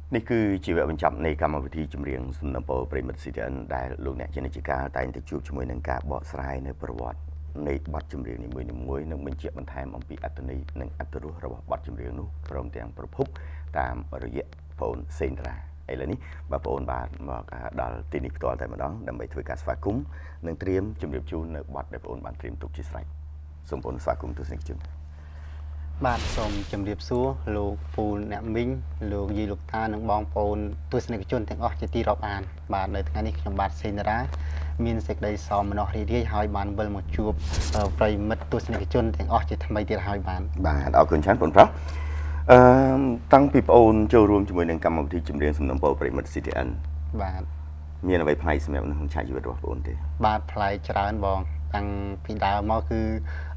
នេះគឺជាវគ្គបញ្ចប់នៃកម្មវិធីចម្រៀងសំណពរប្រិមិត្ត CTN ដែលលោកអ្នកជានិច្ចការតែងតែជួបជាមួយនឹងការបកស្រាយនៅប្រវត្តិនៃបទចម្រៀងនីមួយៗនិងបញ្ជាក់បន្ថែមអំពីអត្ថន័យនិងអត្ថរសរបស់បទចម្រៀងនោះព្រមទាំងប្រភពតាមរយៈបងសេនតារាឥឡូវនេះបងប្អូនបានមកដល់ទីនេះផ្ទាល់តែម្ដងដើម្បីធ្វើការស្វាគមន៍និងត្រៀមជម្រាបជូននៅបទដែលបងប្អូនបានត្រៀមទុកជាស្រេចសូមបងប្អូនស្វាគមន៍ទស្សនិកជនបាទសូមជម្រាបសួរលោកពូអ្នកមីងលោកយាយលោកតានិងបងប្អូនទស្សនិកជនទាំងអស់ជាទីរាប់អានបាទនៅថ្ងៃនេះខ្ញុំបាទសេនតារាមានសេចក្តីសោមនស្សរីករាយហើយបានវិលមកជួបប្រិមិត្តទស្សនិកជនទាំងអស់ជាថ្មីទៀតហើយបាទអរគុណច្រើនបងប្រុសតាំងពីបងប្អូនចូលរួមជាមួយនឹងកម្មវិធីចម្រៀងសំណពរប្រិមិត្ត CTN បាទមានអ្វីប្លែកសម្រាប់ក្នុងឆាកជីវិតរបស់បងប្អូនទេបាទប្លែកច្រើនបងតាំងពីដើមមកគឺ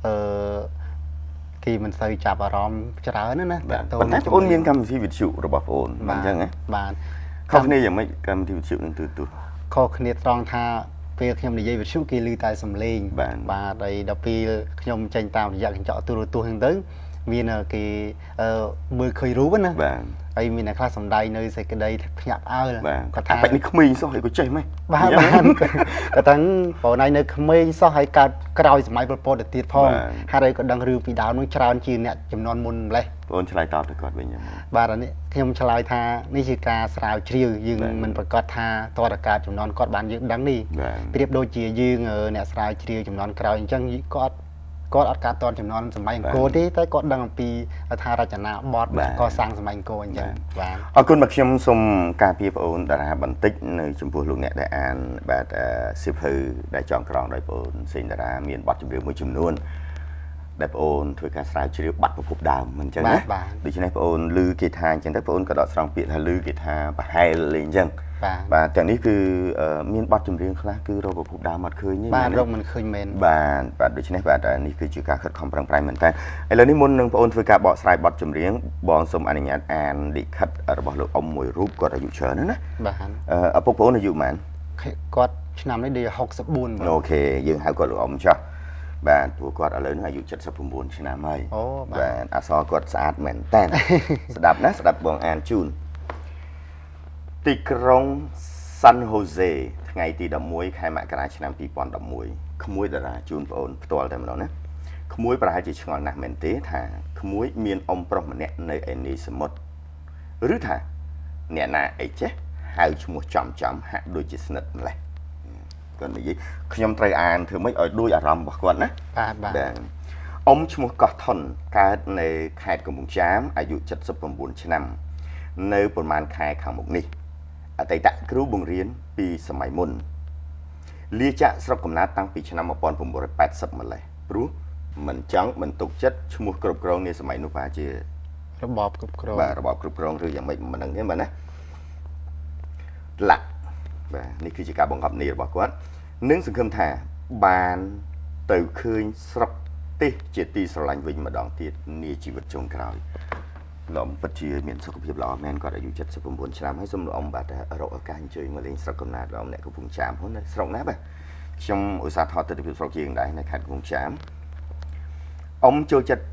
គេមិនសូវចាប់អារម្មណ៍ច្រើនណាប៉ុន្តែបងប្អូនមានកម្មវិធីវិទ្យុរបស់បងប្អូនអញ្ចឹងណាបាទខុសគ្នាយ៉ាងម៉េចកម្មវិធីវិទ្យុនឹងទូទៅខុសគ្នាត្រង់ថាពេលខ្ញុំនិយាយវិទ្យុគេឮតែសំឡេងបាទហើយដល់ពេលខ្ញុំចេញតាមរយៈកញ្ចក់ទូរទស្សន៍ហ្នឹងទៅមានគេមើលឃើញរូបណាបាទហើយមានអ្នកខ្លះសំដែងនៅសេចក្តីភ្ញាក់ផ្អើលគាត់ថាបែបនេះក្មេងសោះហើយក៏ចេះម៉េចបាទគាត់ថាបងណៃនៅក្មេងសោះហើយកើតក្រោយសម័យប៉ុលពតទៅទៀតផងហើយក៏ដឹងរឿងពីដើមនោះច្រើនជាអ្នកចំនួនមុនម្លេះបងឆ្លើយតបទៅគាត់វិញបាទអានេះខ្ញុំឆ្លើយថានេះជាការស្រាវជ្រាវយើងមិនប្រកាសថាតរកើតចំនួនគាត់បានយើងដឹងនេះប្រៀបដូចជាយើងអ្នកស្រាវជ្រាវចំនួនក្រោយអញ្ចឹងគាត់អត់កាត់តនចំនួនសម័យអង្គរទេតែគាត់ដឹងអំពីថារចនាបថកសាងសម័យអង្គរអញ្ចឹងបាទអរគុណបាទខ្ញុំសូមការពារបងអូនតារាបន្តិចនៅចំពោះលោកអ្នកដែលអានបាទសៀវភៅដែលចងក្រងដោយបងអូនសេងតារាមានបទចម្រៀងមួយចំនួនដែលបងអូនធ្វើការស្រាវជ្រាវបាត់ប្រភពដើមមិនអញ្ចឹងណាដូច្នេះបងអូនឮគេថាអញ្ចឹងទៅបងអូនក៏ដកស្រង់ពាក្យថាឮគេថាប្រហែលលេងអញ្ចឹងបាទទាំងនេះគឺមានបទចម្រៀងខ្លះគឺរកប្រភពដើមអត់ឃើញទេបាទរកមិនឃើញមែនបាទដូច្នេះបាទនេះគឺជាការខិតខំប្រឹងប្រែងមែនតើឥឡូវនេះមុននឹងបងអូនធ្វើការបកស្រាយបទចម្រៀងបងសូមអនុញ្ញាតអានលិខិតរបស់លោកអ៊ំមួយរូបគាត់អាយុច្រើនណាបាទឪពុកបងអូនអាយុប៉ុន្មានគាត់ឆ្នាំនេះដូច64 អូខេយើងហៅគាត់លោកអ៊ំចុះបាទព្រោះគាត់ឥឡូវនេះអាយុ79ឆ្នាំហើយអូបាទអក្សរគាត់ស្អាតមែនតើស្ដាប់ណាស្ដាប់បងអានជូនទីក្រុង San Jose ថ្ងៃទី11ខែមករាឆ្នាំ2011ក្មួយតារាជូនបងអូនផ្ទាល់តែម្ដងណាក្មួយប្រហែលជាឆ្ងល់ណាស់មែនទេថាក្មួយមានអ៊ំប្រុសម្នាក់នៅឯនីសមុទ្រឬថាអ្នកណាអីចេះហៅឈ្មោះចំហាក់ដូចជាស្និទ្ធម្លេះគាត់និយាយខ្ញុំត្រូវអានធ្វើម៉េចឲ្យដូចអារម្មណ៍របស់គាត់ណាបាទអ៊ំឈ្មោះកោះថុនកើតនៅខេត្តកំពង់ចាមអាយុ79ឆ្នាំនៅប្រហែលខែខាងមុខនេះអតីតគ្រូបង្រៀនពីសម័យមុនលាចាក់ស្រុកកំណើតតាំងពីឆ្នាំ1980ម្លេះព្រោះមិនចង់មិនទុកចិត្តឈ្មោះគ្រប់គ្រងនាសម័យនោះប្រហែលជារបបគ្រប់គ្រងបាទរបបគ្រប់គ្រងឬយ៉ាងម៉េចមិនដឹងទេបាទណាឡាក់បាទនេះគឺជាការបង្កប់ន័យរបស់គាត់និងសង្ឃឹមថាបានទៅឃើញស្រុកទេសជាទីស្រឡាញ់វិញម្ដងទៀតនាជីវិតចុងក្រោយលោកពិតជាមានសុខភាពល្អមែនគាត់អាយុ79ឆ្នាំហើយសូមលោកអ៊ំបាទរកឱកាសអញ្ជើញមកលេងស្រុកកំណើតលោកអ៊ំអ្នកកំពង់ចាមហ្នឹងស្រុកណាបាទខ្ញុំឧស្សាហ៍ថតទស្សនវិជ្ជាស្រុកជាងដែរនៅខេត្តកំពង់ចាមអ៊ំចូលចិត្ត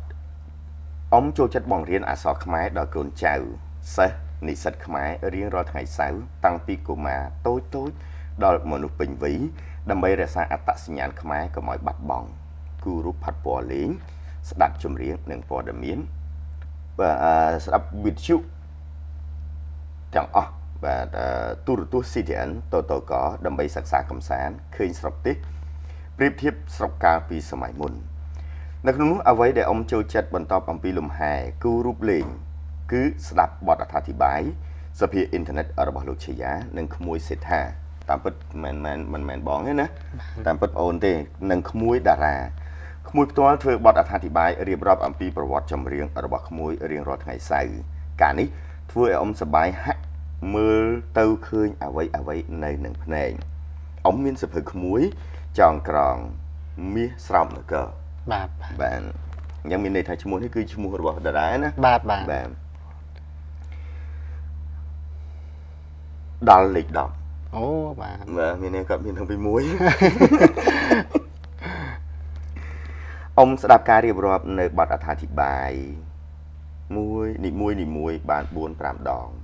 បង្រៀនអក្សរខ្មែរដល់កូនចៅសិស្សនិស្សិតខ្មែររៀងរាល់ថ្ងៃសៅរ៍តាំងពីកុមារតូចដល់មនុស្សពេញវ័យដើម្បីរក្សាអត្តសញ្ញាណខ្មែរកុំឲ្យបាត់បង់គូរូបផាត់ពណ៌លេងស្ដាប់ចម្រៀងនិងព័ត៌មានស្ដាប់វិទ្យុទាំងអស់បាទទូរទស្សន៍ CTN តកដើម្បីសិក្សាកំសាន្តឃើញស្រុកទេសប្រៀបធៀបស្រុកកាលពីសម័យមុននៅក្នុងនោះអ្វីដែលអ៊ំចូលចិត្តបន្តអំពីលំហែគូរូបលេងគឺស្ដាប់បទអត្ថាធិប្បាយសភាអ៊ីនធឺណិតរបស់លោកឆាយានិងក្មួយសេដ្ឋាតាមពិតមិនមែនបងទេណាតាមពិតអូនទេនឹងក្មួយតារាក្មួយផ្ទាល់ធ្វើបទអត្ថាធិប្បាយរៀបរាប់អំពីប្រវត្តិចម្រៀងរបស់ក្មួយរៀងរាល់ថ្ងៃសៅរ៍ការនេះធ្វើឲ្យអ៊ំសប្បាយហាក់មើលទៅឃើញអ្វីនៅនឹងភ្នែកអ៊ំមានសភៅក្មួយចងក្រងមាសស្រោមនគរបាទយ៉ាងមានន័យថាឈ្មោះនេះគឺឈ្មោះរបស់តារាណាបាទដល់លេខ10 អូបាទមានន័យគាត់មានតាំងពី1អ៊ំស្ដាប់ការរៀបរាប់នៅបទអត្ថាធិប្បាយនីមួយបាន 4-5 ដង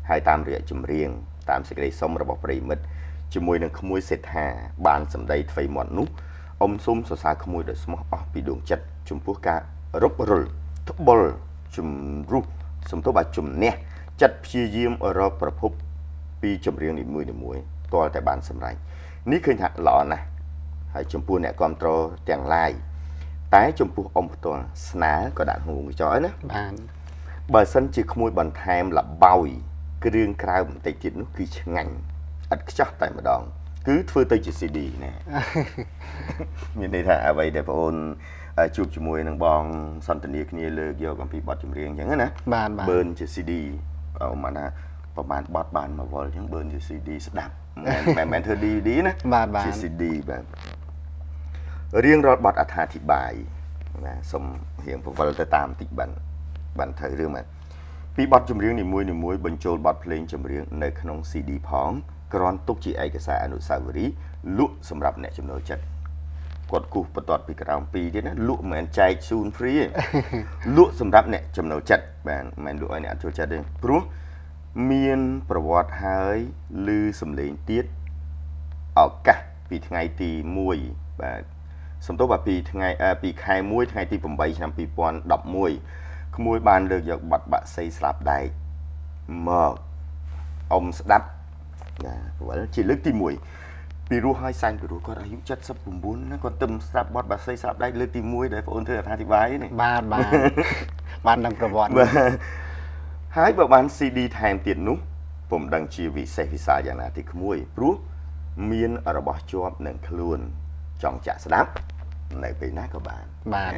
ហើយតាមរយៈចម្រៀងតាមសេចក្តីសុំរបស់ប្រិមិត្តជាមួយនឹងក្មួយសេដ្ឋាបានសម្ដីថ្មីមាត់នោះអ៊ំសូមសរសើរក្មួយដោយស្មោះអស់ពីដួងចិត្តចំពោះការរົບរុលត្បុលជំរុះសំទោសបាទជំនះចិត្តព្យាយាមរកប្រភពពីចម្រៀងនីមួយៗទាល់តែបានសម្រេចនេះឃើញថាល្អណាស់ហើយចំពោះអ្នកគ្រប់គ្រងទាំងឡាយតែចំពោះអ៊ំផ្ទាល់ស្នើក៏ដាក់ក្នុងវងចោលណាបានបើសិនជាក្មួយបន្ថែមលបោយគ្រឿងក្រៅបន្តិចទៀតនោះគឺឆ្ងាញ់ឥតខ្ចោះតែម្ដងគឺធ្វើទៅជា CD ណាមានន័យថាអ្វីដែលបងអូនជួបជាមួយនឹងបងសន្តានាគ្នាលើកយកអំពីបទចម្រៀងអញ្ចឹងណាបានបឺនជា CD អូម៉ាណាប្រហែលបទបានមកវល់អញ្ចឹងបឺនជា CD ស្ដាប់មិនមែនធ្វើ DVD ណាជា CD បាទរៀងរាល់បទអត្ថាធិប្បាយណាសូមរៀងពវល់ទៅតាមតិចបានត្រូវរឿងមកពីបទចម្រៀងនីមួយៗបញ្ចូលបទភ្លេងចម្រៀងនៅក្នុង CD ផងគ្រាន់ទុកជាឯកសារអនុស្សាវរីយ៍លក់សម្រាប់អ្នកចំណូលចិត្តគាត់គូសបន្ទាត់ពីក្រោម2ទៀតណាលក់មិនមែនចែកជូន free ទេលក់សម្រាប់អ្នកចំណូលចិត្តបាទមិនមែនលក់ឲ្យអ្នកអត់ចូលចិត្តទេព្រោះមានប្រវត្តិហើយឮសំឡេងទៀតឱកាសពីថ្ងៃទី1បាទសំទោសបាទពីខែ1ថ្ងៃទី8ឆ្នាំ2011ក្មួយបានលើកយកបាត់បាក់សីស្លាប់ដែកមកអ៊ំស្ដាប់ណាព្រោះជាលើកទី1ពីរោះឲ្យសែនពីរោះគាត់អាយុ79ណាគាត់ទៅស្ដាប់បទបាក់សីស្លាប់ដែកលើកទី1ដែលបងអូនធ្វើអត្ថាធិប្បាយនេះបាទបានដឹងប្រវត្តិហើយបើបាន CD ថែមទៀតនោះពុំដឹងជាវិសេសវិសាលយ៉ាងណាទេក្មួយព្រោះមានរបស់ជាប់នឹងខ្លួនចង់ចាក់ស្ដាប់នៅពេលណាក៏បាន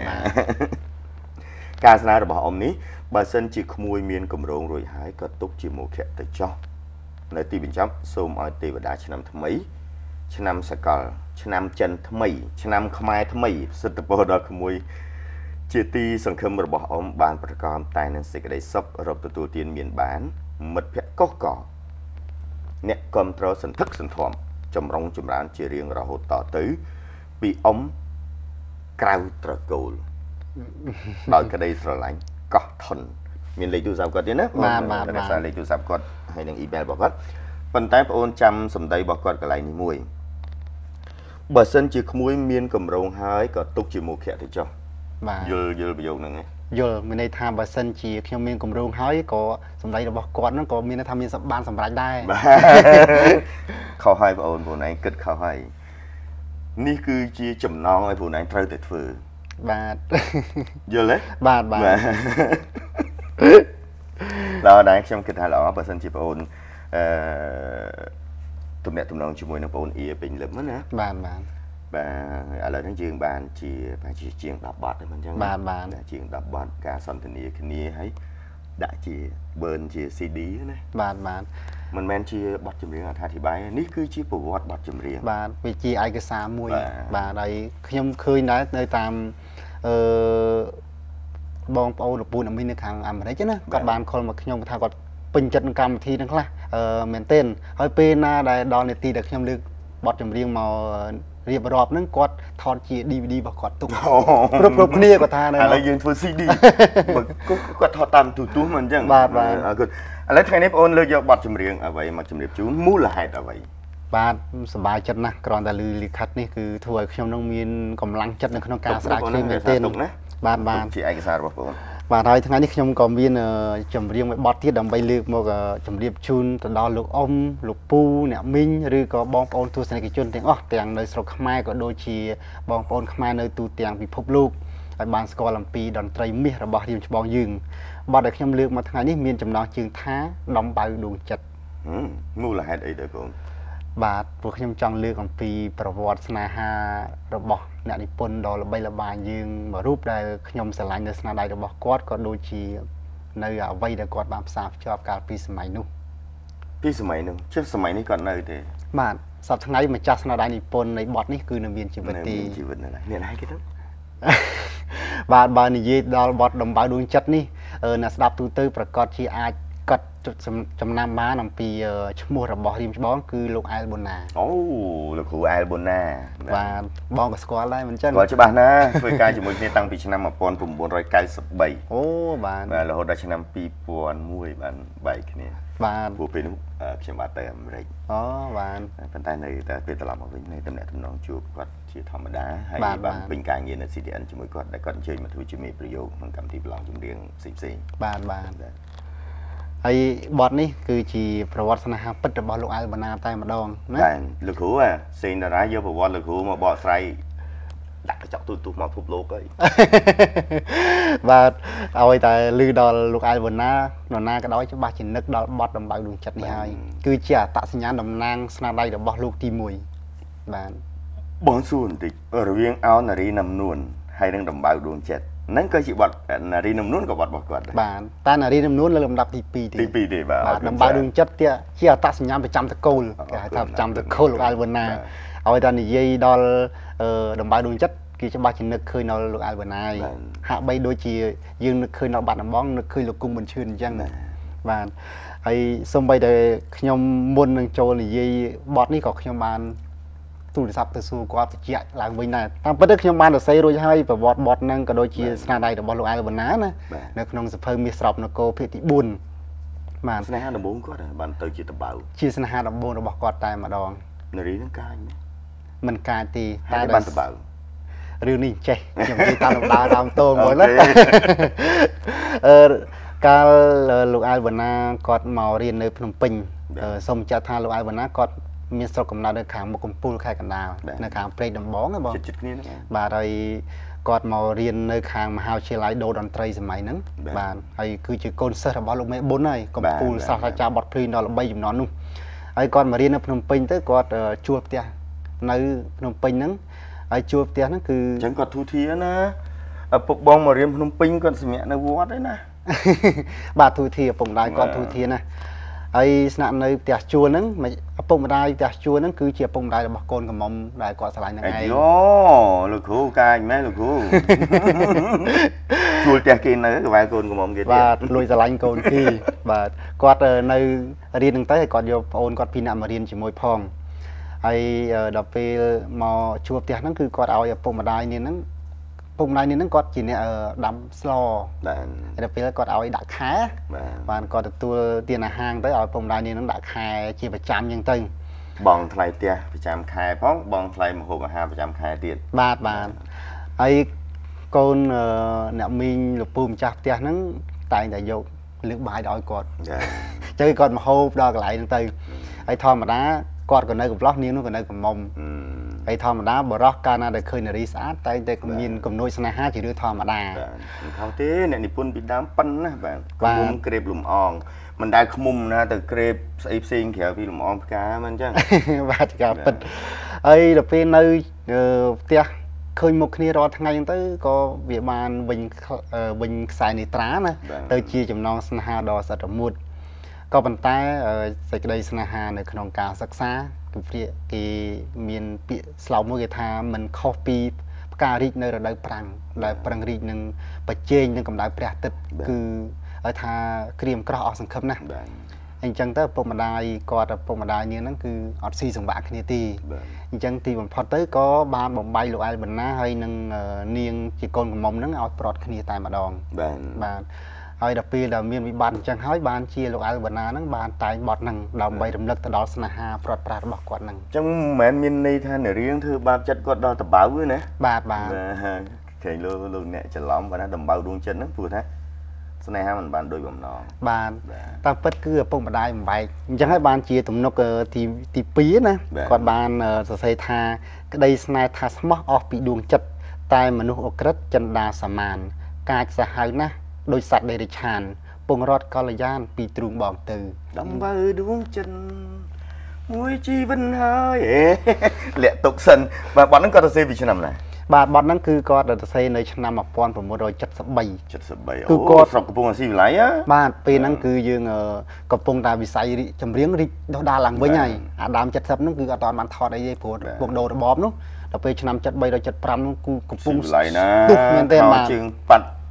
ការស្នើរបស់អ៊ំនេះបើសិនជាក្មួយមានកម្រងរួចហើយក៏ទុកជាមុខទៅចោះនៅទីបញ្ចប់សូមឲ្យទេវតាឆ្នាំថ្មីឆ្នាំសកលឆ្នាំចិនថ្មីឆ្នាំខ្មែរថ្មីសិទ្ធិពរដល់ក្មួយជាទីសង្ឃឹមរបស់អ៊ំបានប្រកបតែនឹងសេចក្តីសុខរកទទួលទានមានបានមិត្តភក្តិកុសកអ្នកគ្រប់គ្រងសន្ធឹកសន្ធាប់ចម្រុងចម្រើនជារៀងរហូតតទៅពីអ៊ំក្រៅត្រកូលដោយក្តីស្រឡាញ់កោះថុនមានលេខទូរស័ព្ទគាត់ទេណាបាទរក្សាលេខទូរស័ព្ទគាត់ហើយនឹង email របស់គាត់ប៉ុន្តែបងអូនចាំសម្ដីរបស់គាត់កន្លែងនេះមួយបើសិនជាក្មួយមានកម្រងហើយក៏ទុកជាមុខទៅចុះបាទយល់ប្រយោគហ្នឹងយល់មានន័យថាបើសិនជាខ្ញុំមានកម្រងហើយក៏សម្ដីរបស់គាត់ហ្នឹងក៏មានន័យថាមានបានសម្រេចដែរខុសហើយបងអូនខ្លួនឯងគិតខុសហើយនេះគឺជាចំណងឲ្យខ្លួនឯងត្រូវតែធ្វើបាទយល់ទេបាទដល់ដែរខ្ញុំគិតថាល្អបើសិនជាបងអូនទំនាក់ទំនងជាមួយនឹងបងអូនអ៊ីពេញលឹមណាបាទឥឡូវនេះយើងបានជាជាង10បទហើយមិនអញ្ចឹងបាទជាង10បទការសន្ទនាគ្នាហើយដាក់ជាបឺនជា CD ណាបាទមិនមែនជាបទចម្រៀងអត្ថាធិប្បាយនេះគឺជាប្រវត្តិបទចម្រៀងបាទវាជាឯកសារមួយបាទហើយខ្ញុំឃើញដែរនៅតាមបងប្អូនលពូនអាមីននៅខាងអាមេរិកណាគាត់បានខលមកខ្ញុំថាគាត់ពេញចិត្តនឹងកម្មវិធីហ្នឹងខ្លះមែនទែនហើយពេលណាដែលដល់នាទីដែលខ្ញុំលើកបទចម្រៀងមករៀបរាប់ហ្នឹងគាត់ថតជា DVD របស់គាត់ទុកគ្រប់គ្នាគាត់ថាឥឡូវយើងធ្វើ CD គាត់ថតតាមទូទស្សន៍មិនអញ្ចឹងបាទអរគុណឥឡូវថ្ងៃនេះបងអូនលើកយកបទចម្រៀងអ្វីមកជម្រាបជូនមូលហេតុអ្វីបាទសប្បាយចិត្តណាស់គ្រាន់តែឮលិខិតនេះគឺធ្វើឲ្យខ្ញុំនឹងមានកម្លាំងចិត្តនៅក្នុងការស្រាវជ្រាវមែនទែនបាទជាឯកសាររបស់បងអូនបាទហើយថ្ងៃនេះខ្ញុំក៏មានចម្រៀងមួយបទទៀតដើម្បីលើកមកជម្រាបជូនទៅដល់លោកអ៊ំលោកពូអ្នកមីងឬក៏បងប្អូនទស្សនិកជនទាំងអស់ទាំងនៅស្រុកខ្មែរក៏ដូចជាបងប្អូនខ្មែរនៅទូទាំងពិភពលោកឲ្យបានស្គាល់អំពីតន្ត្រីមាសរបស់រៀមច្បងយើងបទដែលខ្ញុំលើកមកថ្ងៃនេះមានចំណងជើងថាដំបៅដួងចិត្តមូលហេតុអីដែរបងបាទព្រោះខ្ញុំចង់លើកអំពីប្រវត្តិស្នេហារបស់អ្នកនិពន្ធដ៏ល្បីល្បាញយើងមួយរូបដែលខ្ញុំស្រឡាញ់នៅស្នាដៃរបស់គាត់ក៏ដូចជានៅអ្វីដែលគាត់បានផ្សារភ្ជាប់កាលពីសម័យនោះពីសម័យនោះចុះសម័យនេះគាត់នៅទេបាទសប្តាហ៍ថ្ងៃម្ចាស់ស្នាដៃនិពន្ធនៃបទនេះគឺនៅមានជីវិតទេជីវិតនៅអ្នកណាគេទៅបាទបើនិយាយដល់បទដំបៅដួងចិត្តនេះអ្នកស្ដាប់ទូទៅប្រកាសជាអាចកត់ចំណាំបានអំពីឈ្មោះរបស់រៀមច្បងគឺលោកអែលប៊ូណាអូលោកគ្រូអែលប៊ូណាបាទបងក៏ស្គាល់ដែរមិនចឹងគាត់ច្បាស់ណាស់ធ្វើការជាមួយគ្នាតាំងពីឆ្នាំ1993 អូបាទរហូតដល់ឆ្នាំ2001បានបែកគ្នាបាទព្រោះពេលនោះខ្ញុំបានទៅអាមេរិកអូបាទប៉ុន្តែនៅតែពេលត្រឡប់មកវិញនៅតំណែងតំណងជួបគាត់ជាធម្មតាហើយបានពេញការងារនៅ CTN ជាមួយគាត់ដែលគាត់អញ្ជើញមកធ្វើជាមេប្រយោគក្នុងកម្មវិធីប្រឡងចម្រៀងផ្សេងៗបាទហើយបទនេះគឺជាប្រវត្តិស្នេហាពិតរបស់លោកអែលប៊ូណាតែម្ដងណាបាទលោកគ្រូសេងតារាយកប្រវត្តិលោកគ្រូមកបកស្រាយដាក់កញ្ចក់ទូមកភពលោកហើយបាទឲ្យតែឮដល់លោកអែលប៊ូណានរណាក៏ដោយច្បាស់ជានឹកដល់បទដំបៅដួងចិត្តនេះហើយគឺជាអត្តសញ្ញាណតំណាងស្នាដៃរបស់លោកទី1បាទបងសួរបន្តិចរវាងអោននារីនំនួនហើយនឹងដំបៅដួងចិត្តហ្នឹងក៏ជាបទនារីនំនួនក៏បទរបស់គាត់ដែរបាទតែនារីនំនួនលើលំដាប់ទី2 ទេទេបាទដំបៅដួងចិត្តទៀតជាអត្តសញ្ញាណប្រចាំតកូលគេហៅថាប្រចាំតកូលលោកអែលប៊ូណាឲ្យតែនិយាយដល់ដំបៅដួងចិត្តគឺច្បាស់ជានឹកឃើញដល់លោកអែលប៊ូណាហាក់បីដូចជាយើងនឹកឃើញដល់បាត់ដំបងនឹកឃើញលោកគុំប៊ុនឈឿនអញ្ចឹងបាទហើយសូម្បីតែខ្ញុំមុននឹងចូលនិយាយបទនេះក៏ខ្ញុំបានទូរស័ព្ទទៅសួរគាត់បញ្ជាក់ឡើងវិញដែរតាមពិតទៅខ្ញុំបានសរសេររួចហើយប្រវត្តិបទហ្នឹងក៏ដូចជាស្នាដៃរបស់លោកអែលប៊ូណាណានៅក្នុងសភៅមាសស្រោបនគរភាគទី4 បាទស្នេហាដំបូងគាត់បានទៅជាតបៅជាស្នេហាដំបូងរបស់គាត់តែម្ដងនារីហ្នឹងកាចមិនកាចទេតែបានតបៅរឿងនេះចេះខ្ញុំនិយាយតាមដំណើរដើមតោមកណាកាលលោកអែលប៊ូណាគាត់មករៀននៅភ្នំពេញសូមចាត់ថាលោកអែលប៊ូណាគាត់មានស្រុកកំណើតនៅខាងមុខកំពូលខេត្តកណ្ដាលនៅខាងព្រែកដំបងណាបងជិតគ្នាហ្នឹងបាទហើយគាត់មករៀននៅខាងមហាវិទ្យាល័យដូរតន្ត្រីសម័យហ្នឹងបាទហើយគឺជាកូនសិស្សរបស់លោកមេប៊ុនហើយកំពូលសាស្ត្រាចារ្យបទភ្លេងដល់ល្បីចំនួននោះហើយគាត់មករៀននៅភ្នំពេញទៅគាត់ជួលផ្ទះនៅភ្នំពេញហ្នឹងហើយជួលផ្ទះហ្នឹងគឺអញ្ចឹងគាត់ធូធាណាឪពុកបងមករៀនភ្នំពេញគាត់សម្រាកនៅវត្តឯណាបាទធូធាឪពុកម្ដាយគាត់ធូធាណាហើយស្នាក់នៅផ្ទះជួលហ្នឹងឪពុកម្ដាយផ្ទះជួលហ្នឹងគឺជាឪពុកម្ដាយរបស់កូនកំមុំដែលគាត់ស្រឡាញ់នឹងឯងអូលោកគ្រូកាចមែនលោកគ្រូជួលផ្ទះគេនៅក្បែរកូនកំមុំគេទៀតបាទលួចស្រឡាញ់កូនគេបាទគាត់នៅរៀនហ្នឹងទៅហើយគាត់យកប្អូនគាត់ពីរនាក់មករៀនជាមួយផងហើយដល់ពេលមកជួលផ្ទះហ្នឹងគឺគាត់ឲ្យឪពុកម្ដាយនេះហ្នឹងពុកម្ដាយនេះហ្នឹងគាត់ជាអ្នកដាំស្លបាទដល់ពេលគាត់ឲ្យដាក់ខែបាទគាត់ទទួលទានអាហារទៅឲ្យពុកម្ដាយនេះហ្នឹងដាក់ខែជាប្រចាំអញ្ចឹងទៅបងថ្លៃផ្ទះប្រចាំខែផងបងថ្លៃម្ហូបអាហារប្រចាំខែទៀតបាទហើយកូនអ្នកមីងលពូម្ចាស់ផ្ទះហ្នឹងតែងតែយកលើកបាយឲ្យគាត់ចឹងគាត់មកហូបដល់កន្លែងហ្នឹងទៅហើយធម្មតាគាត់ក៏នៅកំឡោះនាងនោះក៏នៅកំមុំហើយធម្មតាបរោះកាលណាដែលឃើញនារីស្អាតតែងតែមានគំនូចស្នេហាជារឿងធម្មតាមិនខុសទេអ្នកនិពន្ធពីដើមប៉ុណ្ណាបាទគុំក្រេបលំអងមិនដែលខ្មុំណាទៅក្រេបស្អីផ្សេងក្រៅពីលំអងផ្កាមិនអញ្ចឹងបាទការពិតហើយដល់ពេលនៅផ្ទះឃើញមុខគ្នារាល់ថ្ងៃហ្នឹងទៅក៏វាបានវិញខ្សែនេត្រាណាទៅជាចំណងស្នេហាដ៏ស្អិតរមួតក៏ប៉ុន្តែសេចក្តីស្នេហានៅក្នុងការសិក្សាគេមានពាក្យស្លោកមួយគេថាมันខុសពីផ្ការីកនៅរដូវប្រាំងដែលប្រឹងរីកនឹងប្រជែងនឹងកម្ដៅព្រះអាទិត្យគឺឲ្យថាក្រៀមក្រោះអស់សង្ឃឹមណាស់អញ្ចឹងទៅពុកម្ដាយគាត់ពុកម្ដាយនាងហ្នឹងគឺអត់ស៊ីសង្វាក់គ្នាទេអញ្ចឹងទីបំផុតទៅក៏បានបំបីលោកអែលប៊ូណាហើយនឹងនាងជាកូនកំមុំហ្នឹងឲ្យប្រត់គ្នាតែម្ដងបាទហើយដល់ពេលដែលមានវិបត្តិអញ្ចឹងហើយបានជាលោកអែលប៊ូណាហ្នឹងបានតែងបទហ្នឹងដើម្បីរំលឹកទៅដល់ស្នេហាប្រត់ប្រាស់របស់គាត់ហ្នឹងអញ្ចឹងមិនមែនមានន័យថានារីធ្វើបាបចិត្តគាត់ដល់តបៅទេណាបាទឃើញលោកអ្នកច្រឡំគាត់ណាដំបៅដួងចិត្តហ្នឹងព្រោះថាស្នេហាមិនបានដូចបំណងបាទតាមពិតគឺឪពុកម្ដាយបំបែកអញ្ចឹងហើយបានជាទំនុកទី2ណាគាត់បានសរសេរថាក្តីស្នេហ៍ថាស្មោះអស់ពីដួងចិត្តតែមនុស្សអក្រិតចិន្តាសាមានកាចសាហាវណាស់ដោយសត្វដេរិឆានពងរត់កល្យានពីទ្រូងបងទៅដំបៅដួងចិត្តមួយជីវិតហើយលាក់ទុកសិនបាទបទហ្នឹងគាត់សរសេរពីឆ្នាំណាបាទបទហ្នឹងគឺគាត់សរសេរនៅឆ្នាំ1973 អូគឺគាត់ស្រុកកំពង់ស៊ីវិល័យបាទពេលហ្នឹងគឺយើងកំពុងតែវិស័យចម្រៀងរីកដុះដាលឡើងវិញហើយអាដើម70ហ្នឹងគឺអត់បានថតអីទេព្រោះពុកដូររបបនោះដល់ពេលឆ្នាំ73ដល់75នោះគឺកំពុងស៊ីវិល័យណាទុកមែនទេបាទជើងប៉ាត់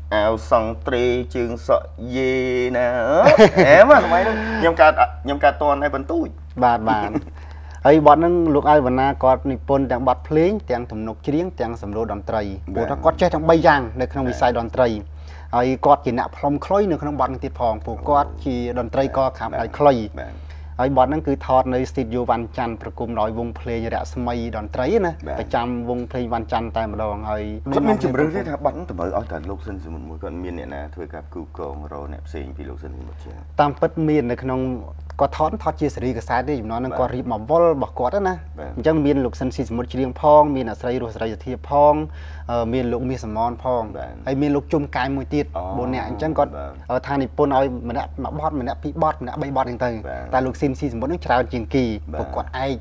អាវសង្ត្រីជើងសក់យេណាអែមសម័យហ្នឹងខ្ញុំកាត់តន់ឲ្យបន្ទូចបាទហើយបទហ្នឹងលោកអាយវណ្ណាគាត់និពន្ធទាំងបទភ្លេងទាំងទំនុកច្រៀងទាំងសំឡេងតន្ត្រីព្រោះថាគាត់ចេះទាំង3យ៉ាងនៅក្នុងវិស័យតន្ត្រីហើយគាត់ជាអ្នកផ្លុំខ្លុយនៅក្នុងបទហ្នឹងទៀតផងព្រោះគាត់ជាតន្ត្រីករខាងដៃខ្លុយហើយបទហ្នឹងគឺថតនៅស្ទីឌីយោវ៉ាន់ច័ន្ទប្រគំដោយវងភ្លេងរស្មីតន្ត្រីណាប្រចាំវងភ្លេងវ៉ាន់ច័ន្ទតែម្ដងហើយគាត់មានជំរឿនទេថាបទហ្នឹងតម្រូវឲ្យតែលោកស៊ិនស៊ីមុនមួយគាត់មានអ្នកណាធ្វើការគូកងរអ្នកផ្សេងពីលោកស៊ិនស៊ីមុនជាតាមពិតមាននៅក្នុងគាត់ថតជាសេរីកសែតទេចំនួនហ្នឹងគាត់រៀបមកវល់របស់គាត់ណាអញ្ចឹងមានលោកស៊ិនស៊ីសមុទ្រច្រៀងផងមានអាស្រីរស់សេរីសុធាផងមានលោកមាសសមនផងហើយមានលោកជុំកាយមួយទៀត4នាក់អញ្ចឹងគាត់ថានិពន្ធឲ្យម្នាក់មួយបទម្នាក់ពីរបទម្នាក់3បទហ្នឹងទៅតែលោកស៊ិនស៊ីសមុទ្រហ្នឹងច្រើនជាងគីព្រោះគាត់ឯក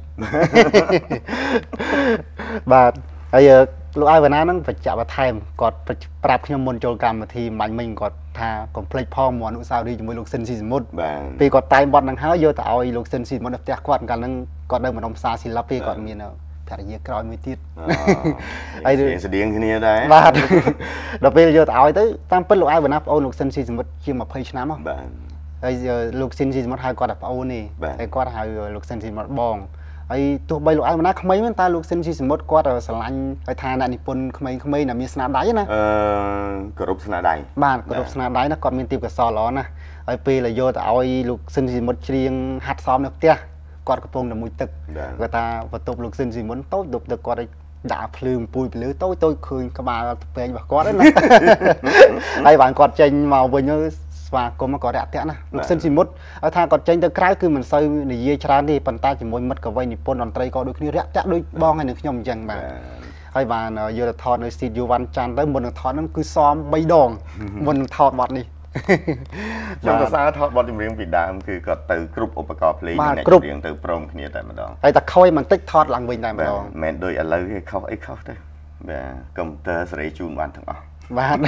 បាទហើយលោកអាយវណ្ណាហ្នឹងបញ្ជាក់បន្ថែមគាត់ប្រាប់ខ្ញុំមុនចូលកម្មវិធីមាញ់មិញគាត់ថាកុំភ្លេចផងមកអនុស្សាវរីយ៍ជាមួយលោកស៊ិនស៊ីសមុទ្រពេលគាត់តែងបទហ្នឹងហើយយកទៅឲ្យលោកស៊ិនស៊ីសមុទ្រនៅផ្ទះគាត់កាលហ្នឹងគាត់នៅម្ដុំផ្សារសិល្បៈទេគាត់មានភរិយាក្រោយមួយទៀតហើយស្តៀងគ្នាដែរបាទដល់ពេលយកទៅឲ្យទៅតាមពិតលោកអាយវណ្ណាប្អូនលោកស៊ិនស៊ីសមុទ្រជាង20ឆ្នាំហ៎បាទហើយលោកស៊ិនស៊ីសមុទ្រហៅគាត់ថាប្អូនទេហើយគាត់ហៅលោកស៊ិនស៊ីសមុទ្របងហើយទោះបីលោកអាយវណ្ណាក្មេងមែនតែលោកស៊ិនស៊ីសមុទ្រគាត់ស្រឡាញ់ហើយថាអ្នកនិពន្ធក្មេងៗដែលមានស្នាដៃណាគោរពស្នាដៃបាទគោរពស្នាដៃណាគាត់មានទេពកោសល្យល្អណាស់ហើយពេលយកទៅឲ្យលោកស៊ិនស៊ីសមុទ្រច្រៀងហាត់សមនៅផ្ទះគាត់កំពុងតែមួយទឹកគាត់ថាបន្ទប់លោកស៊ិនស៊ីសមុទ្រតូចដប់ទឹកគាត់ដាក់ភ្លើងពួយភ្លឺតូចឃើញក្បាលពេងរបស់គាត់ណាហើយបានគាត់ចេញមកវិញស្វាគមន៍ក៏រាក់ទាក់ណាលោកស៊ិនស៊ីមុទ្រឲ្យថាគាត់ចេញទៅក្រៅគឺមិនសូវនិយាយច្រើនទេប៉ុន្តែជាមួយមិត្តកវីនិពន្ធតន្ត្រីក៏ដូចគ្នារាក់ទាក់ដូចបងហើយនឹងខ្ញុំអញ្ចឹងបាទហើយបានយកទៅថតនៅស្ទីឌីយោវ៉ាន់ច័ន្ទទៅមុននឹងថតហ្នឹងគឺសម3ដងមុននឹងថតបទនេះខ្ញុំសរសើរថតបទចម្រៀងពីដើមគឺគាត់ទៅគ្រប់ឧបករណ៍ភ្លេងអ្នកចម្រៀងទៅព្រមគ្នាតែម្ដងហើយតែខ້ອຍបន្តិចថតឡើងវិញតែម្ដងមិនដូចឥឡូវគេខុសអីខុសទៅបាទកុំព្យូទ័រសេរីជូនបានទាំងអស់បាទ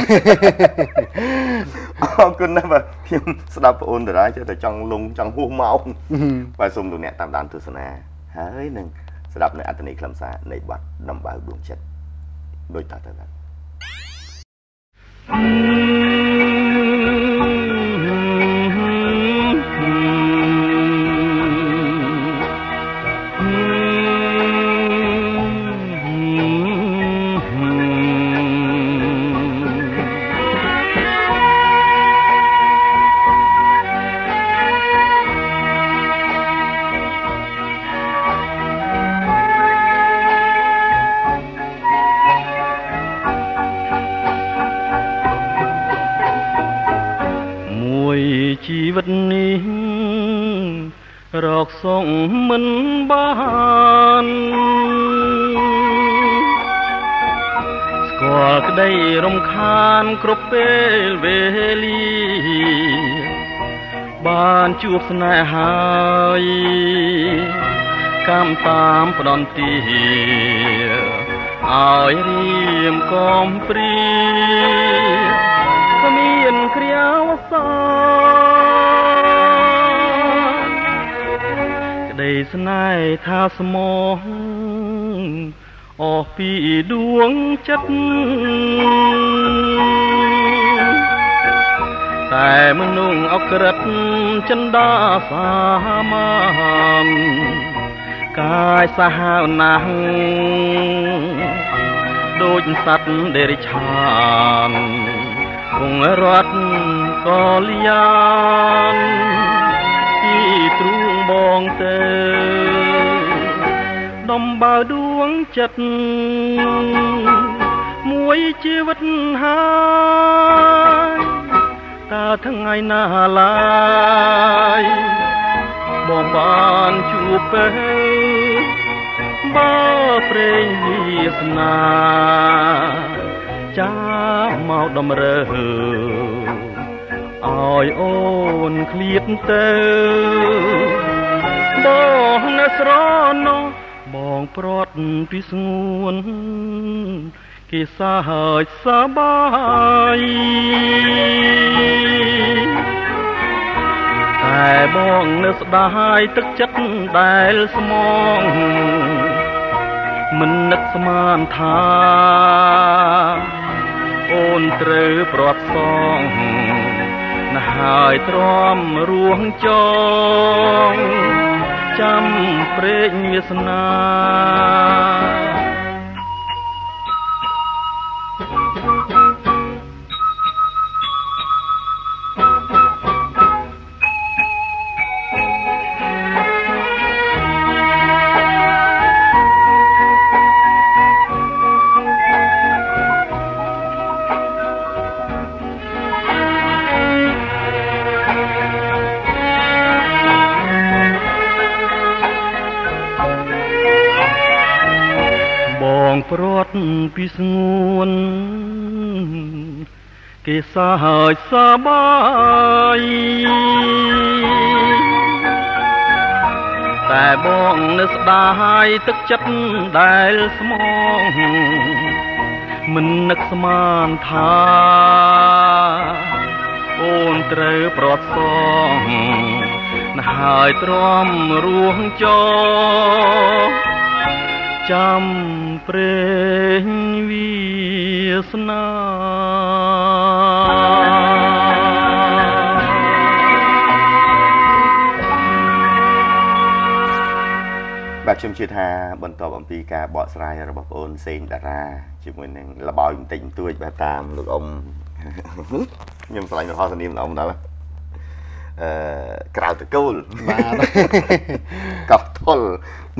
អរគុណណាស់បាទខ្ញុំស្ដាប់បងអូនតារាចេះតែចង់លងចង់ហួសមកបាទសូមលោកអ្នកតាមដានទស្សនាហើយនឹងស្ដាប់នៅអត្ថន័យខ្លឹមសារនៃបទដំបៅដួងចិត្តដូចតទៅបាទជីវិតនេះរកសងមិនបានស្គាល់ក្តីរំខានគ្រប់ពេលវេលាបានជួបស្នេហាហើយកម្មតាមផ្ដន់ទាឲ្យរៀមកំព្រាគ្មានគ្រាវសាក្តីស្នេហ៍ថាស្មោះអស់ពីដួងចិត្តតែមនុស្សអក្រិតចិន្តាសាមានកាយសាហាវណាស់ដូចសត្វដេរិឆានគង់រត់ក៏លៀនពីទ្រូងបងទៅដំបៅដួងចិត្តមួយជីវិតហើយតើថ្ងៃណាឡើយបងបានជួបពេលបើព្រេងវាសនាចាំមកដំរើឲ្យអូនឃ្លាតទៅបងនៅស្រណោះបងព្រាត់ពីស្ងួនគេសាហើចសបាយតែបងនៅស្ដាយទឹកចិត្តដែលស្មងមិននឹកស្មានថាអូនត្រូវព្រាត់សងណាស់ហើយទ្រាំរួងចងចាំព្រេងវាសនាព្រាត់ពីស្ងួនគេសាហើយសបាយតែបងនឹកស្ដាយទឹកចិត្តដែលស្មងមិននឹកស្មានថាអូនត្រូវព្រាត់សងណាស់ហើយទ្រាំរួងចងចាំព្រេងវាសនាបាទខ្ញុំជឿថាបន្ទាប់អំពីការបកស្រាយរបស់បងអូនសេងតារាជាមួយនឹងលបោយបន្តិចបន្តួចបាទតាមលោកអ៊ំខ្ញុំឆ្លាញ់នៅហោសនាមលោកអ៊ំដល់ក្រៅតកូលបាទកោះធុល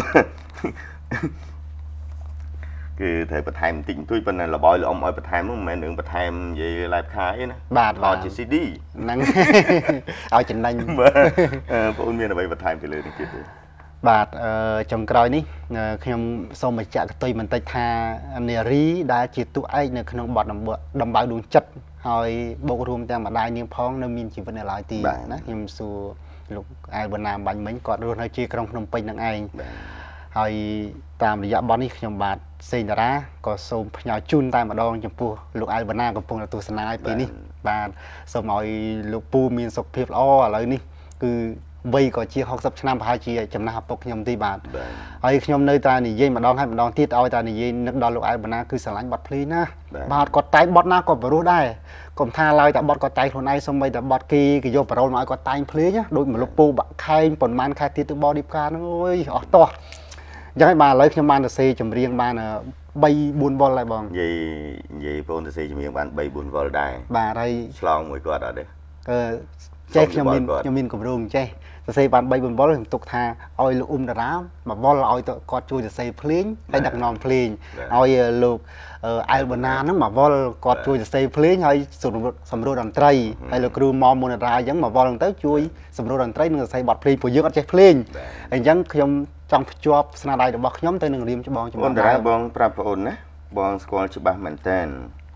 គឺត្រូវបន្ថែមបន្តិចបន្តួចប៉ុន្តែលបោយលោកអ៊ំឲ្យបន្ថែមហ្នឹងមិនមែនរឿងបន្ថែមនិយាយ live ខាអីណាបាទបាទជា CD ហ្នឹងឲ្យចំណេញបងអូនមានអ្វីបន្ថែមពីលើនេះទៀតទេបាទចុងក្រោយនេះខ្ញុំសូមបញ្ជាក់កតុយបន្តិចថានារីដែលជាតួឯកនៅក្នុងបទដំបៅដួងចិត្តហើយបូករួមទាំងម្ដាយនាងផងនៅមានជីវិតនៅឡើយទីណាខ្ញុំសួរលោកអែលវណ្ណាបាញ់មិញគាត់រស់នៅជាក្រុងភ្នំពេញនឹងឯងហើយតាមរយៈបទនេះខ្ញុំបាទសេងតារាក៏សូមផ្ញើជូនតែម្ដងចំពោះលោកអែលវណ្ណាកំពុងទស្សនាឲ្យពេលនេះបាទសូមឲ្យលោកពូមានសុខភាពល្អឥឡូវនេះគឺវ័យក៏ជា60ឆ្នាំប្រហែលជាចំណាស់ឪពុកខ្ញុំទីបាទហើយខ្ញុំនៅតែនិយាយម្ដងហើយម្ដងទៀតឲ្យតែនិយាយនឹកដល់លោកអែលវណ្ណាគឺស្រឡាញ់បទភ្លេងណាបាទគាត់តែងបទណាក៏ព្រោះដែរកុំថាឡើយតែបទគាត់តែងខ្លួនឯងសូម្បីតែបទគេយកប្រូលមកឲ្យគាត់តែងភ្លេងដូចមលុបពូបាក់ខែងប៉ុន្មានខែទៀតទៅបឌីបកាហ្នឹងអើយអស់តោះអញ្ចឹងហើយបាទឥឡូវខ្ញុំបានទៅសេចម្រៀងបាន3 4វល់ហើយបងនិយាយបងទៅសេចម្រៀងបាន3 4វល់ដែរបាទហើយឆ្លងមួយគាត់អត់ទេចេះខ្ញុំមានគម្រោងចេះសរសេរបាន3 4វល់ខ្ញុំទុកថាឲ្យលោកអ៊ុំតារាមកវល់ឲ្យគាត់ជួយសរសេរភ្លេងហើយដឹកនាំភ្លេងឲ្យលោកអែលវណ្ណាហ្នឹងមកវល់គាត់ជួយសរសេរភ្លេងហើយសម្រួលតន្ត្រីហើយលោកគ្រូម៉មមុនតារាអញ្ចឹងមកវល់ទៅជួយសម្រួលតន្ត្រីនិងសរសេរបទភ្លេងព្រោះយើងអត់ចេះភ្លេងអញ្ចឹងខ្ញុំចង់ភ្ជាប់ស្នាដៃរបស់ខ្ញុំទៅនឹងរៀមច្បងច្បាស់តារាបងប្រាប់បងអូនណាបងស្គាល់ច្បាស់មែនតើ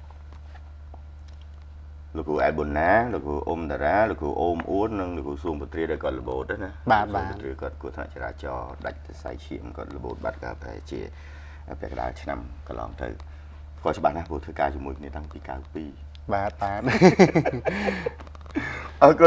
លោកគ្រូអែលប៊ុនណាលោកគ្រូអ៊ុំតារាលោកគ្រូអូមអ៊ួននិងលោកគ្រូសួងពត្រីដែលគាត់របូតណាបាទឬគាត់គួរថាចរាចរដាច់ទៅសៃឈាមគាត់របូតបាត់កាលតែជាពាក់កណ្ដាលឆ្នាំកន្លងទៅគាត់ច្បាស់ណាស់ព្រោះធ្វើការជាមួយគ្នាតាំងពី92 បាទអរគុណ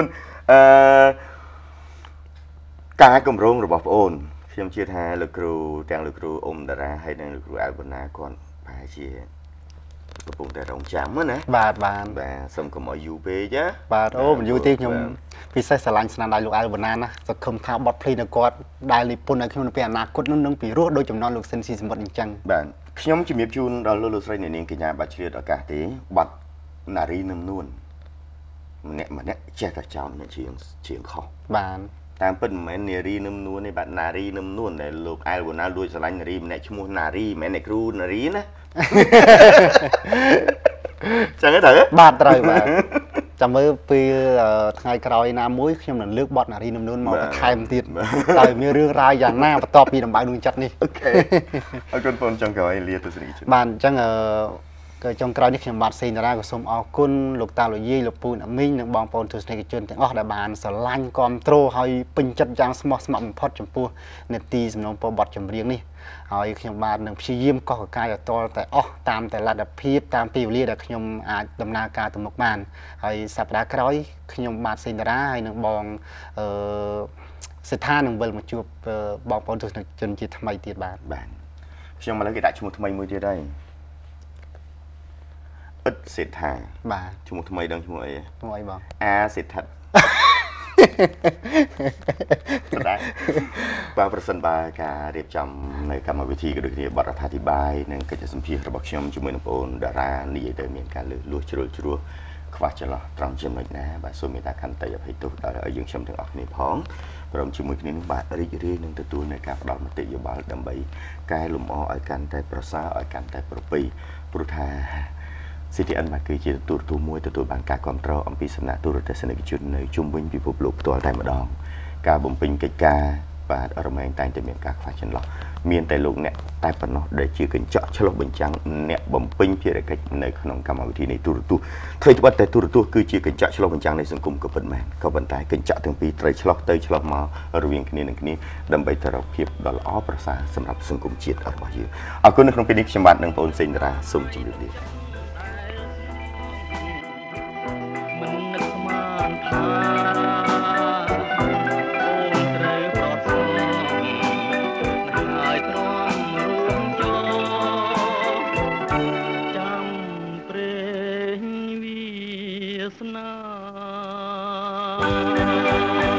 ការគម្រោងរបស់បងអូនខ្ញុំជឿថាលោកគ្រូទាំងលោកគ្រូអ៊ុំតារាហើយនិងលោកគ្រូអែលប៊ុនណាគាត់ប្រហែលជាកំពុងតែរងចាំណាបាទសូមកុំឲ្យយូរពេកណាបាទអូមិនយូរទេខ្ញុំពិសេសស្រឡាញ់ស្នាដៃលោកអែលវណ្ណាណាសង្ឃឹមថាបទភ្លេងរបស់គាត់ដែលនិពន្ធឲ្យខ្ញុំនៅពេលអនាគតនឹងពីរោះដោយចំណងលោកសិនស៊ីសមុទ្រអញ្ចឹងបាទខ្ញុំជំរាបជូនដល់លោកស្រីនាងកញ្ញាបាច់ឆ្លៀតឱកាសទេបទនារីនឹមនួនម្នាក់ចេះតែចោលអ្នកជាងខុសបាទតាមពិតមិនមែននារីនឹមនួនទេបាទនារីនឹមនួនដែលលោកអែលវណ្ណាលួចស្រឡាញ់នារីម្នាក់ឈ្មោះនារីមិនមែនអ្នកគ្រូនារីណាចឹងទេត្រូវបាទត្រូវបាទចាំមើលពេលថ្ងៃក្រោយណាមួយខ្ញុំនឹងលើកបទនារីនឹមនួនមកបន្ថែមទៀតតែមានរឿងរ៉ាវយ៉ាងណាបន្ទាប់ពីដំបៅដួងចិត្តនេះអូខេអរគុណបងចុងក្រោយលាទស្សនិកជនបាទអញ្ចឹងក៏ចុងក្រោយនេះខ្ញុំបាទសេងតារាក៏សូមអរគុណលោកតាលោកយាយលោកពូអ្នកមីងនិងបងប្អូនទស្សនិកជនទាំងអស់ដែលបានស្រឡាញ់គាំទ្រហើយពេញចិត្តយ៉ាងស្មោះស្ម័គ្របំផុតចំពោះនេតិសំណុំពរបទចម្រៀងនេះហើយខ្ញុំបាទនឹងព្យាយាមកោះកកាយឲ្យតលតែអស់តាមតែលទ្ធភាពតាមពេលវេលាដែលខ្ញុំអាចដំណើរការទៅមុខបានហើយសប្តាហ៍ក្រោយខ្ញុំបាទសេងតារាហើយនឹងបងសិដ្ឋានឹងវិលមកជួបបងប្អូនទស្សនិកជនជាថ្មីទៀតបាទខ្ញុំឥឡូវគេដាក់ឈ្មោះថ្មីមួយទៀតហើយឥតសេដ្ឋាបាទឈ្មោះថ្មីដឹងឈ្មោះអីឈ្មោះអីបងអាសេដ្ឋិតបាទបាទប្រសិនបើការរៀបចំនៅកម្មវិធីក៏ដូចគ្នាបទរដ្ឋាភិបាលនិងកិច្ចសម្ភាររបស់ខ្ញុំជាមួយនឹងបងប្អូនតារានិយាយទៅមានការលឺលួសជ្រុលជ្រោះខ្វះចន្លោះត្រង់ចំណុចណាបាទសូមមេត្តាខន្តីអភ័យទោសដល់ឲ្យយើងខ្ញុំទាំងអស់គ្នាផងព្រមជាមួយគ្នានឹងបាទរីករាយនឹងទទួលនៅការផ្ដល់មតិយោបល់ដើម្បីកែលម្អឲ្យកាន់តែប្រសើរឲ្យកាន់តែប្រពៃព្រោះថា CTN បាទគឺជាទូរទស្សន៍មួយទទួលបានការគ្រប់គ្រងអំពីសំណាក់ទូរទស្សនិកជននៅជុំវិញពិភពលោកផ្ទាល់តែម្ដងការបំពេញកិច្ចការបាទរមែងតែងតែមានការខ្វះចន្លោះមានតែលោកអ្នកតែប៉ុណ្ណោះដែលជាកញ្ចក់ឆ្លុះបញ្ចាំងអ្នកបំពេញភារកិច្ចនៅក្នុងកម្មវិធីនៃទូរទស្សន៍ធ្វើត្បិតតែទូរទស្សន៍គឺជាកញ្ចក់ឆ្លុះបញ្ចាំងនៃសង្គមក៏ពិតមែនក៏ប៉ុន្តែកញ្ចក់ទាំងពីរត្រូវឆ្លុះទៅឆ្លុះមករវាងគ្នានឹងគ្នាដើម្បីទៅរកភាពដ៏ល្អប្រសើរសម្រាប់សង្គមជាតិរបស់យើងអរគុណនៅក្នុងពេលនេះខ្ញុំបាទនិងបងប្អូនសេងតារាសូមជម្រាបលាស្នា